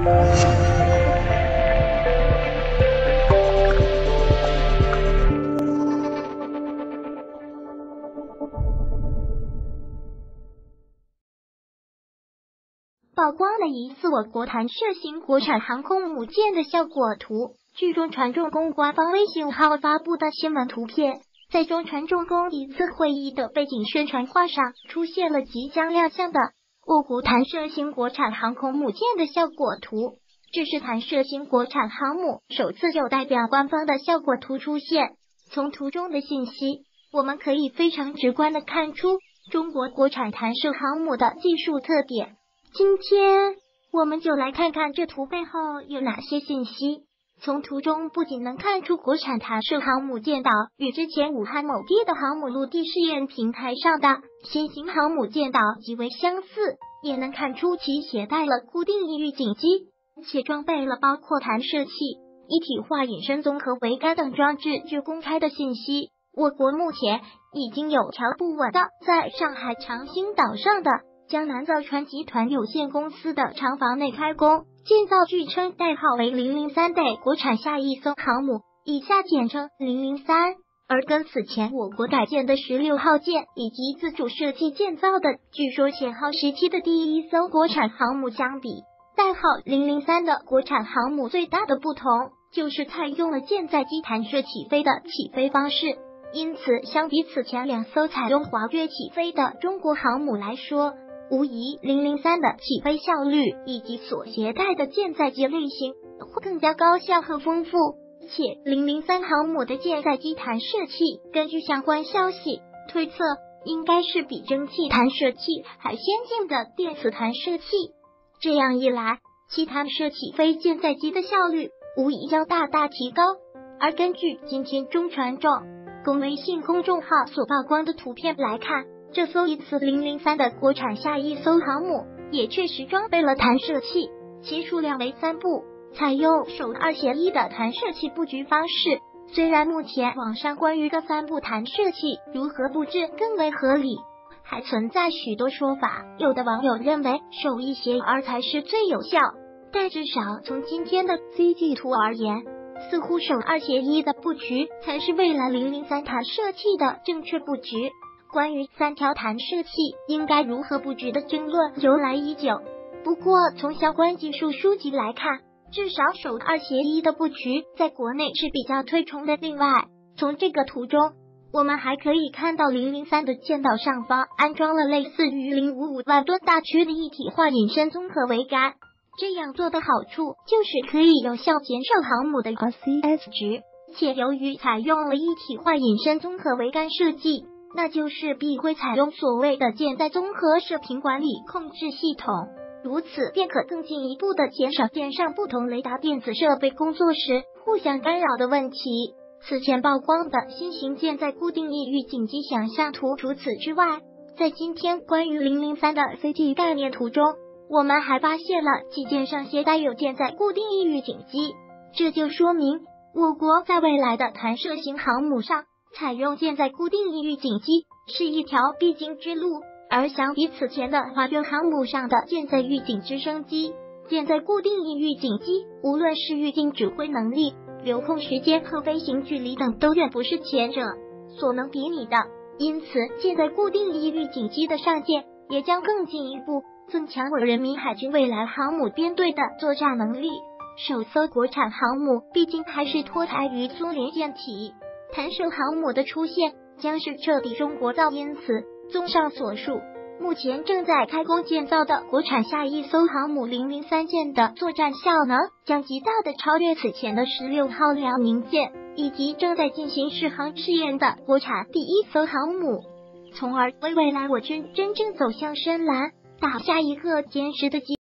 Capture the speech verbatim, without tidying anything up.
曝光了疑似我国弹射型国产航空母舰的效果图。据中传重工官方微信号发布的新闻图片，在中传重工一次会议的背景宣传画上出现了即将亮相的我国弹射型国产航空母舰的效果图。这是弹射型国产航母首次有代表官方的效果图出现。从图中的信息，我们可以非常直观地看出中国国产弹射航母的技术特点。今天我们就来看看这图背后有哪些信息。从图中不仅能看出国产弹射航母舰岛与之前武汉某地的航母陆地试验平台上的新型航母舰岛极为相似，也能看出其携带了固定翼预警机，且装备了包括弹射器、一体化隐身综合桅杆等装置。据公开的信息，我国目前已经有条不紊的在上海长兴岛上的江南造船集团有限公司的厂房内开工，建造据称代号为零零三的国产下一艘航母，以下简称零零三。而跟此前我国改建的十六号舰以及自主设计建造的据说前号时期的第一艘国产航母相比，代号零零三的国产航母最大的不同就是采用了舰载机弹射起飞的起飞方式。因此相比此前两艘采用滑跃起飞的中国航母来说，无疑零零三的起飞效率以及所携带的舰载机类型会更加高效和丰富，且零零三航母的舰载机弹射器根据相关消息推测，应该是比蒸汽弹射器还先进的电磁弹射器。这样一来，其弹射起飞舰载机的效率无疑将大大提高。而根据今天中传重公微信公众号所曝光的图片来看，这艘疑似零零三的国产下一艘航母也确实装备了弹射器，其数量为三部，采用手二协一的弹射器布局方式。虽然目前网上关于这三部弹射器如何布置更为合理，还存在许多说法，有的网友认为手一协二才是最有效，但至少从今天的 C G 图而言，似乎手二协一的布局才是未来零零三弹射器的正确布局。关于三条弹射器应该如何布局的争论由来已久，不过从相关技术书籍来看，至少手二协一的布局在国内是比较推崇的。另外，从这个图中我们还可以看到零零三的舰岛上方安装了类似于零五五万吨大驱的一体化隐身综合桅杆，这样做的好处就是可以有效减少航母的 R C S 值，且由于采用了一体化隐身综合桅杆设计，那就是必会采用所谓的舰载综合射频管理控制系统，如此便可更进一步的减少舰上不同雷达电子设备工作时互相干扰的问题。此前曝光的新型舰载固定翼预警机想象图，除此之外，在今天关于零零三的 C G 概念图中，我们还发现了机舰上携带有舰载固定翼预警机，这就说明我国在未来的弹射型航母上采用舰载固定翼预警机是一条必经之路。而相比此前的滑跃航母上的舰载预警直升机，舰载固定翼预警机无论是预警指挥能力、留空时间和飞行距离等都远不是前者所能比拟的，因此舰载固定翼预警机的上舰也将更进一步增强我人民海军未来航母编队的作战能力。首艘国产航母毕竟还是脱胎于苏联舰体，弹射航母的出现将是彻底中国造，因此综上所述，目前正在开工建造的国产下一艘航母零零三舰的作战效能将极大的超越此前的十六号辽宁舰，以及正在进行试航试验的国产第一艘航母，从而为未来我军真正走向深蓝打下一个坚实的基础。